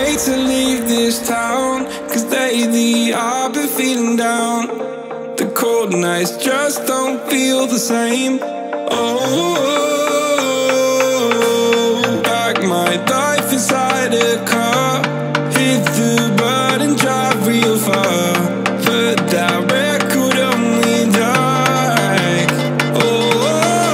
wait to leave this town, 'cause lately I've been feeling down. The cold nights just don't feel the same. Oh, like my life inside a car. Hit the button, drive real far. But that record only like, oh,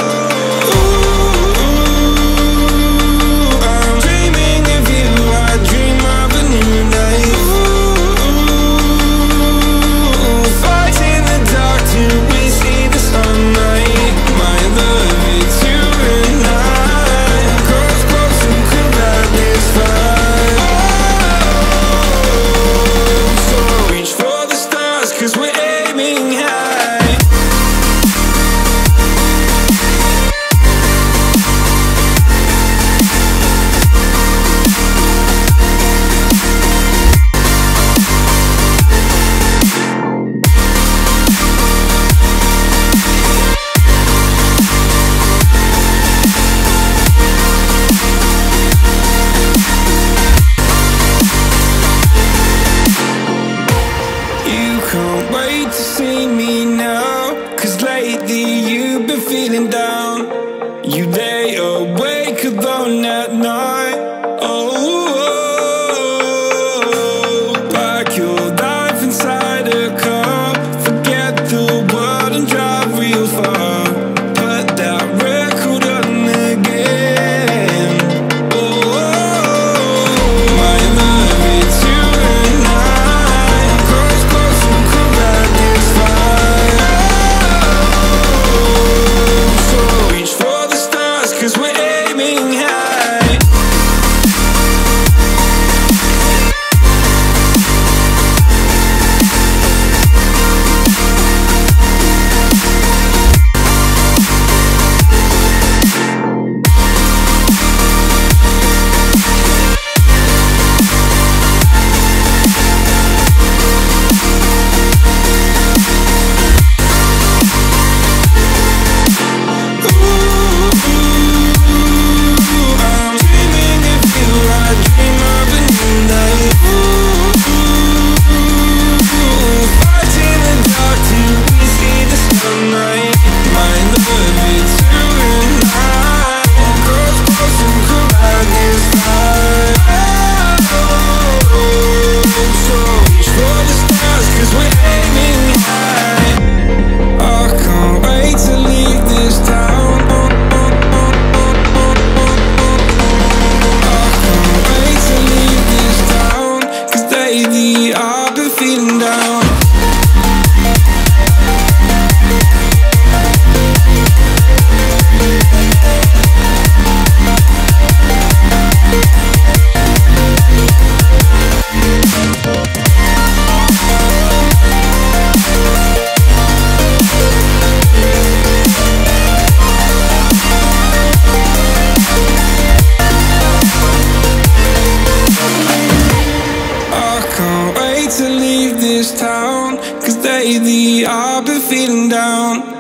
I'm dreaming of you. I dream of a new life. Fight in the dark till we see the sunlight. My love, it's you and I. Close, close and could light this fire. So reach for the stars, 'cause we're aiming high. You can't wait to see me now, 'cause lately you've been feeling down. You lay awake alone at night. Oh, like your life inside a car. Forget the world and drive real far. Put that record on again. Oh, my love, it's you and I. Close, close and could light this fire. So reach for the stars, 'cause we're aiming high. I'm dreaming of you. I dream of a new life. Fight in the dark till we see the sunlight. My love, it's you and I. Close, close and could light this fire. So reach for the stars, 'cause we're aiming high. I can't wait to leave this town. I can't wait to leave this town, 'cause lately I've been feeling down. I can't wait to leave this town, 'cause lately I've been feeling down.